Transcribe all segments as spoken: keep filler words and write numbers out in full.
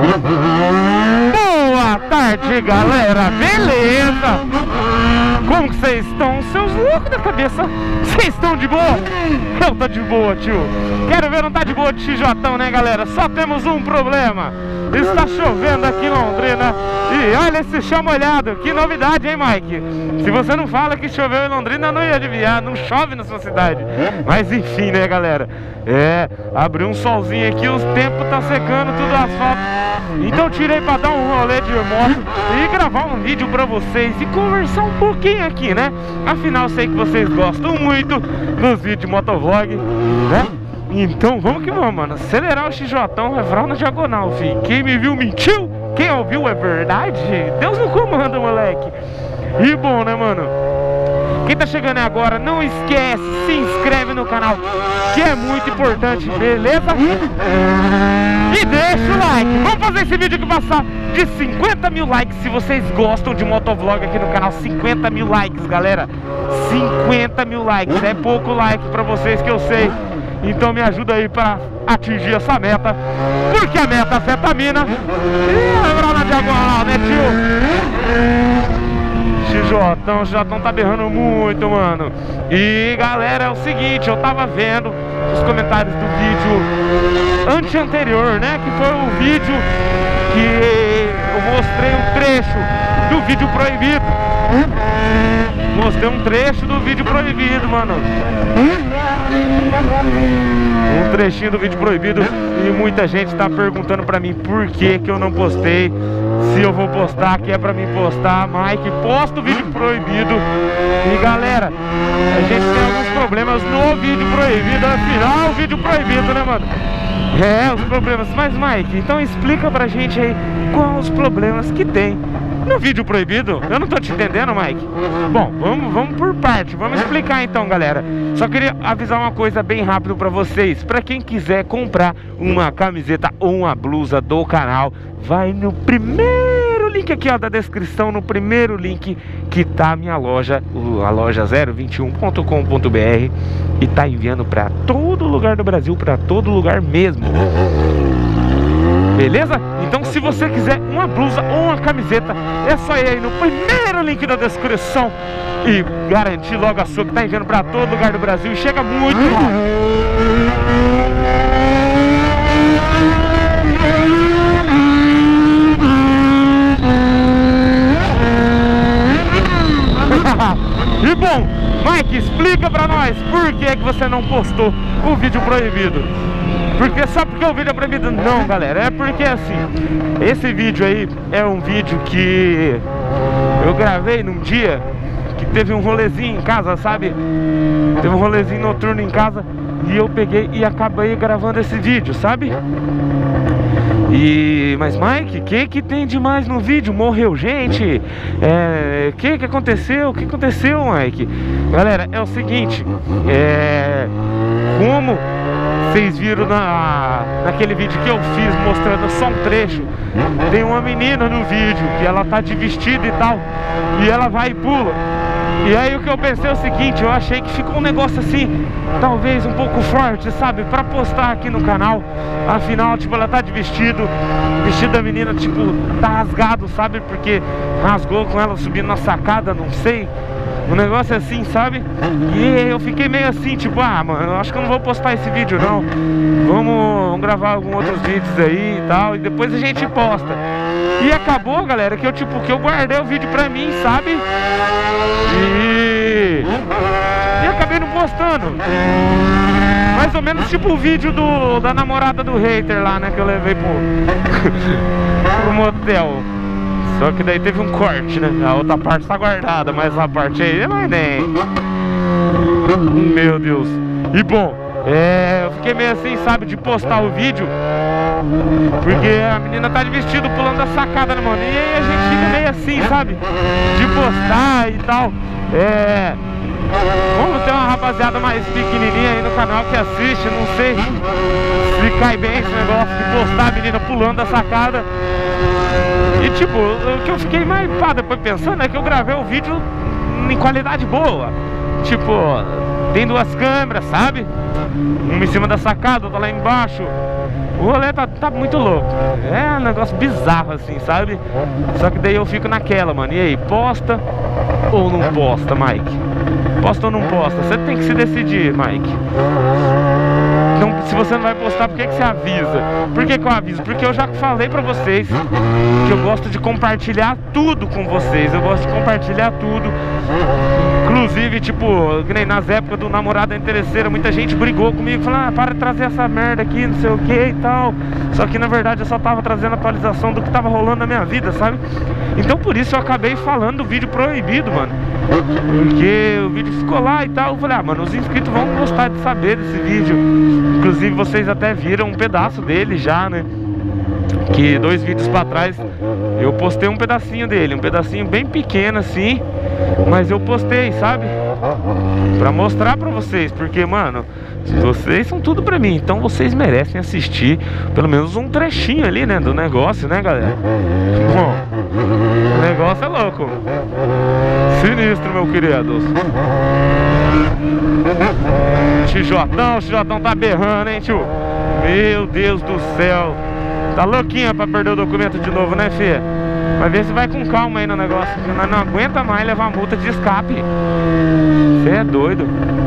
Boa tarde, galera, beleza? Como que vocês estão? Seus loucos da cabeça, vocês estão de boa? Eu tô de boa, tio. Quero ver, não tá de boa de X J, né, galera? Só temos um problema. Está chovendo aqui em Londrina. E olha esse chão molhado. Que novidade, hein, Mike? Se você não fala que choveu em Londrina, eu não ia adivinhar. Não chove na sua cidade. Mas enfim, né, galera? É, abriu um solzinho aqui. Os tempos tá secando tudo o asfalto. Então tirei pra dar um rolê de moto e gravar um vídeo pra vocês e conversar um pouquinho aqui, né? Afinal, sei que vocês gostam muito dos vídeos de motovlog, né? Então vamos que vamos, mano. Acelerar o X J, refrão na diagonal, filho. Quem me viu mentiu, quem ouviu é verdade. Deus no comando, moleque. E bom, né, mano? Quem tá chegando aí agora, não esquece, se inscreve no canal, que é muito importante, beleza? E deixa o like. Vamos fazer esse vídeo aqui passar de cinquenta mil likes. Se vocês gostam de motovlog aqui no canal, cinquenta mil likes, galera. cinquenta mil likes, é pouco like pra vocês, que eu sei. Então me ajuda aí pra atingir essa meta, porque a meta afeta a mina. E agora na diagonal, né, tio? X J, o X J tá berrando muito, mano. E galera, é o seguinte, eu tava vendo os comentários do vídeo ante-anterior, né? Que foi o vídeo que eu mostrei um trecho do vídeo proibido. Mostrei um trecho do vídeo proibido, mano. Um trechinho do vídeo proibido. E muita gente tá perguntando pra mim por que que eu não postei. Se eu vou postar, que é pra mim postar. Mike, posta o vídeo proibido. E galera, a gente tem alguns problemas no vídeo proibido. Afinal, o vídeo proibido, né, mano? É, os problemas. Mas Mike, então explica pra gente aí quais os problemas que tem no vídeo proibido. Eu não tô te entendendo, Mike. Bom, vamos, vamos por parte. Vamos explicar então, galera. Só queria avisar uma coisa bem rápido pra vocês. Pra quem quiser comprar uma camiseta ou uma blusa do canal, vai no primeiro link aqui, ó, da descrição. No primeiro link que tá a minha loja, a loja zero vinte e um ponto com ponto br. E tá enviando pra todo lugar do Brasil, pra todo lugar mesmo. Beleza? Então se você quiser uma blusa ou uma camiseta, é só ir aí no primeiro link da descrição e garantir logo a sua, que tá enviando pra todo lugar do Brasil e chega muito E bom, Mike, explica pra nós por que que você não postou o vídeo proibido. Porque só porque o vídeo é proibido? Não, galera, é porque assim, esse vídeo aí é um vídeo que eu gravei num dia que teve um rolezinho em casa, sabe? Teve um rolezinho noturno em casa e eu peguei e acabei gravando esse vídeo, sabe? E... Mas Mike, o que que tem demais no vídeo? Morreu gente? É... O que que aconteceu? O que aconteceu, Mike? Galera, é o seguinte, é... Como vocês viram na, naquele vídeo que eu fiz mostrando só um trecho, tem uma menina no vídeo que ela tá de vestido e tal, e ela vai e pula. E aí o que eu pensei é o seguinte, eu achei que ficou um negócio assim, talvez um pouco forte, sabe, pra postar aqui no canal. Afinal, tipo, ela tá de vestido, o vestido da menina, tipo, tá rasgado, sabe, porque rasgou com ela subindo na sacada, não sei. Um negócio assim, sabe? E eu fiquei meio assim, tipo, ah, mano, eu acho que eu não vou postar esse vídeo não. Vamos, vamos gravar alguns outros vídeos aí e tal, e depois a gente posta. E acabou, galera, que eu, tipo, que eu guardei o vídeo pra mim, sabe? E... E acabei não postando. Mais ou menos tipo o vídeo do, da namorada do hater lá, né, que eu levei pro, pro motel. Só que daí teve um corte, né? A outra parte tá guardada, mas a parte aí, mas nem. Meu Deus. E bom, é, eu fiquei meio assim, sabe, de postar o vídeo, porque a menina tá de vestido pulando da sacada, né, mano? E aí a gente fica meio assim, sabe, de postar e tal. É... Vamos ter uma rapaziada mais pequenininha aí no canal que assiste, não sei se cai bem esse negócio de postar a menina pulando da sacada. E tipo, o que eu fiquei mais pá, depois pensando é que eu gravei o vídeo em qualidade boa. Tipo, tem duas câmeras, sabe? Uma em cima da sacada, outra lá embaixo. O rolê tá, tá muito louco. É um negócio bizarro assim, sabe? Só que daí eu fico naquela, mano. E aí, posta ou não posta, Mike? Posta ou não posta? Você tem que se decidir, Mike. Não, se você não vai postar, por que, que você avisa? Por que, que eu aviso? Porque eu já falei pra vocês que eu gosto de compartilhar tudo com vocês. Eu gosto de compartilhar tudo. Inclusive, tipo, que nem nas épocas do namorado interesseira, muita gente brigou comigo, falando, ah, para de trazer essa merda aqui, não sei o que e tal. Só que na verdade eu só tava trazendo atualização do que tava rolando na minha vida, sabe? Então por isso eu acabei falando do vídeo proibido, mano. Porque o vídeo ficou lá e tal. Eu falei, ah, mano, os inscritos vão gostar de saber desse vídeo. Inclusive vocês até viram um pedaço dele já, né? Que dois vídeos pra trás eu postei um pedacinho dele, um pedacinho bem pequeno assim, mas eu postei, sabe? Pra mostrar pra vocês, porque, mano, vocês são tudo pra mim, então vocês merecem assistir pelo menos um trechinho ali, né, do negócio, né, galera? Bom, o negócio é louco. Sinistro, meu querido. X J, o X J tá berrando, hein, tio? Meu Deus do céu. Tá louquinha pra perder o documento de novo, né, Fê? Mas vê se vai com calma aí no negócio, porque nós não aguenta mais levar multa de escape. Você é doido.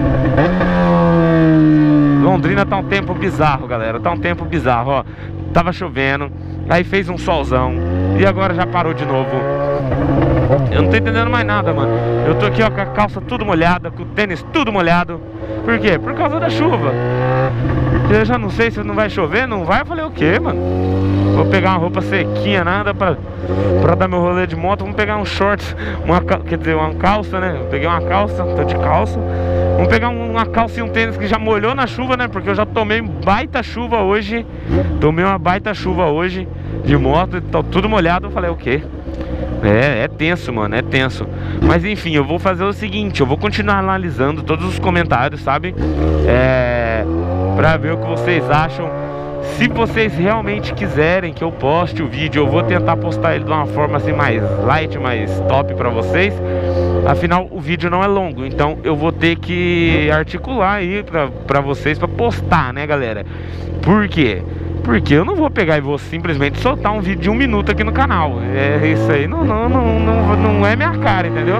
Londrina tá um tempo bizarro, galera. Tá um tempo bizarro, ó. Tava chovendo, aí fez um solzão e agora já parou de novo. Eu não tô entendendo mais nada, mano. Eu tô aqui, ó, com a calça tudo molhada, com o tênis tudo molhado. Por quê? Por causa da chuva. Eu já não sei se não vai chover, não vai. Eu falei, o quê, mano? Vou pegar uma roupa sequinha, nada pra, pra dar meu rolê de moto. Vamos pegar um shorts, uma, quer dizer, uma calça, né? Eu peguei uma calça, tô de calça. Vamos pegar uma calça e um tênis que já molhou na chuva, né? Porque eu já tomei baita chuva hoje. Tomei uma baita chuva hoje de moto, tá tudo molhado. Eu falei, o quê? É, é tenso, mano, é tenso. Mas enfim, eu vou fazer o seguinte, eu vou continuar analisando todos os comentários, sabe? É... Pra ver o que vocês acham. Se vocês realmente quiserem que eu poste o vídeo, eu vou tentar postar ele de uma forma assim mais light, mais top pra vocês. Afinal, o vídeo não é longo, então eu vou ter que articular aí pra, pra vocês, pra postar, né, galera? Por quê? Porque eu não vou pegar e vou simplesmente soltar um vídeo de um minuto aqui no canal. É isso aí, não, não, não, não, não é minha cara, entendeu?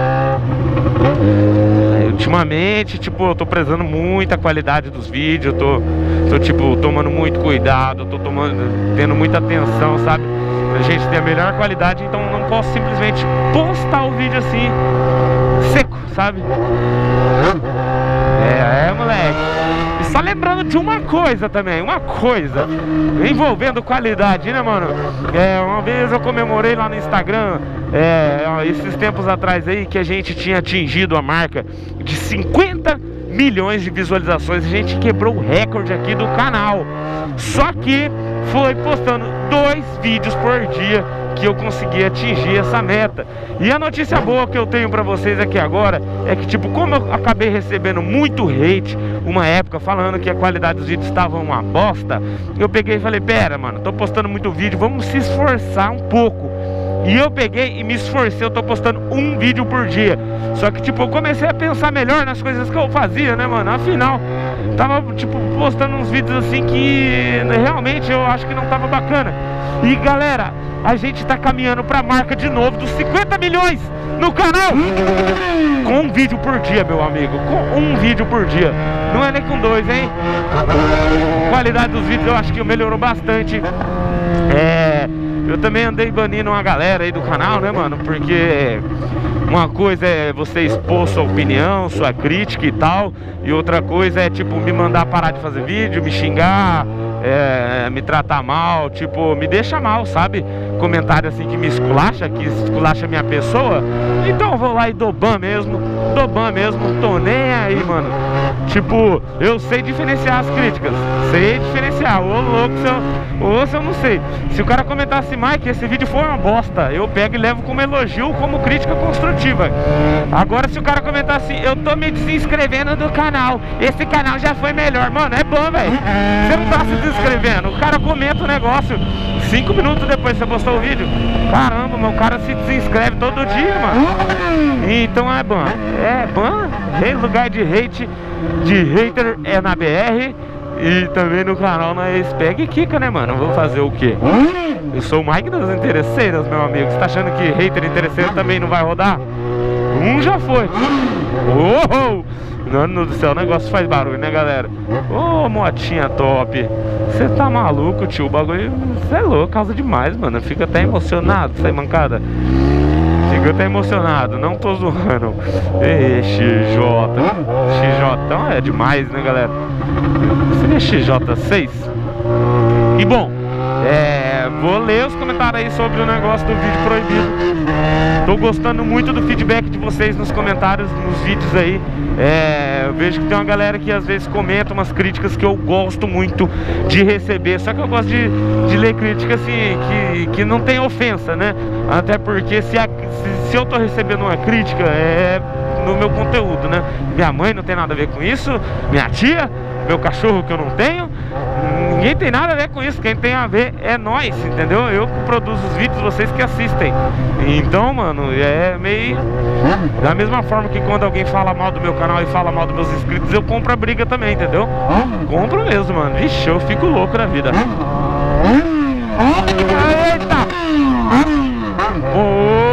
Ultimamente, tipo, eu tô prezando muito a qualidade dos vídeos. Eu tô, tô tipo, tomando muito cuidado. Tô tomando, tendo muita atenção, sabe? Pra gente ter a melhor qualidade. Então não posso simplesmente postar o vídeo assim, seco, sabe? É, é, moleque. E só lembrando de uma coisa também, uma coisa envolvendo qualidade, né, mano? É, uma vez eu comemorei lá no Instagram, é, esses tempos atrás aí, que a gente tinha atingido a marca de cinquenta milhões de visualizações. A gente quebrou o recorde aqui do canal. Só que foi postando dois vídeos por dia que eu consegui atingir essa meta. E a notícia boa que eu tenho pra vocês aqui agora é que, tipo, como eu acabei recebendo muito hate uma época falando que a qualidade dos vídeos estava uma bosta, eu peguei e falei, pera, mano, tô postando muito vídeo, vamos se esforçar um pouco. E eu peguei e me esforcei, eu tô postando um vídeo por dia. Só que, tipo, eu comecei a pensar melhor nas coisas que eu fazia, né, mano? Afinal, tava, tipo, postando uns vídeos assim que realmente eu acho que não tava bacana. E, galera, a gente tá caminhando pra marca de novo dos cinquenta milhões no canal. Com um vídeo por dia, meu amigo. Com um vídeo por dia. Não é nem com dois, hein? A qualidade dos vídeos eu acho que melhorou bastante. É... Eu também andei banindo uma galera aí do canal, né, mano? Porque uma coisa é você expor sua opinião, sua crítica e tal. E outra coisa é, tipo, me mandar parar de fazer vídeo, me xingar, é, me tratar mal, tipo, me deixa mal, sabe? Comentário assim que me esculacha, que esculacha minha pessoa. Então eu vou lá e dou ban mesmo, dou ban mesmo, tô nem aí, mano. Tipo, eu sei diferenciar as críticas, sei diferenciar, ô louco, se eu, ou se eu não sei. Se o cara comentar assim, Mike, esse vídeo foi uma bosta, eu pego e levo como elogio, como crítica construtiva. Agora se o cara comentar assim, eu tô me desinscrevendo do canal, esse canal já foi melhor, mano, é bom, velho. Você não tá se desinscrevendo, o cara comenta o negócio, cinco minutos depois você postou o vídeo, caramba, mano, o cara se desinscreve todo dia, mano. Então é ban, é ban, lugar de hate, de hater é na B R. E também no canal nós pega e quica, né, mano? Vou fazer o quê? Eu sou o Mike das interesseiras, meu amigo. Você tá achando que hater interesseiro também não vai rodar? Um já foi. Oh, mano do céu, o negócio faz barulho, né, galera? Ô, oh, motinha top. Você tá maluco, tio? O bagulho, você é louco, causa demais, mano. Fica até emocionado, sai mancada. Fica até emocionado, não tô zoando. Ei, X J. X J, então é demais, né, galera? Seria X J seis. E bom, é, vou ler os comentários aí sobre o negócio do vídeo proibido. Tô gostando muito do feedback de vocês nos comentários, nos vídeos aí. É, eu vejo que tem uma galera que às vezes comenta umas críticas que eu gosto muito de receber. Só que eu gosto de, de ler críticas assim, que, que não tem ofensa, né? Até porque se, a, se, se eu tô recebendo uma crítica, é no meu conteúdo, né? Minha mãe não tem nada a ver com isso, minha tia, meu cachorro que eu não tenho, ninguém tem nada a ver com isso. Quem tem a ver é nós, entendeu? Eu que produzo os vídeos, vocês que assistem. Então, mano, é meio da mesma forma que quando alguém fala mal do meu canal e fala mal dos meus inscritos, eu compro a briga também, entendeu? Compro mesmo, mano. Vixe, eu fico louco na vida. Eita! Oh!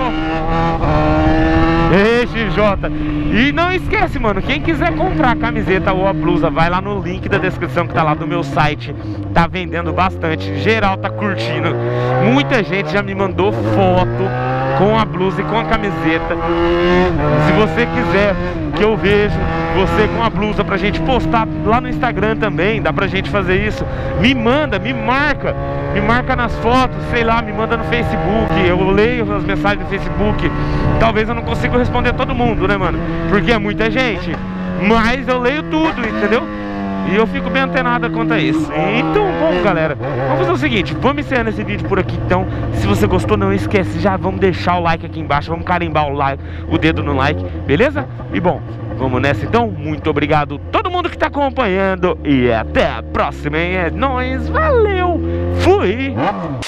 Ei, X J. E não esquece, mano, quem quiser comprar a camiseta ou a blusa, vai lá no link da descrição que tá lá do meu site. Tá vendendo bastante, geral tá curtindo. Muita gente já me mandou foto com a blusa e com a camiseta. Se você quiser que eu veja você com a blusa pra gente postar lá no Instagram também, dá pra gente fazer isso. Me manda, me marca, me marca nas fotos, sei lá, me manda no Facebook. Eu leio as mensagens no Facebook. Talvez eu não consiga responder todo mundo, né, mano? Porque é muita gente, mas eu leio tudo, entendeu? E eu fico bem antenado quanto a isso. Então, bom, galera, vamos fazer o seguinte, vamos encerrando esse vídeo por aqui. Então, se você gostou, não esquece, já vamos deixar o like aqui embaixo. Vamos carimbar o, like, o dedo no like, beleza? E bom, vamos nessa então. Muito obrigado a todo mundo que tá acompanhando. E até a próxima, hein? É nóis, valeu, fui!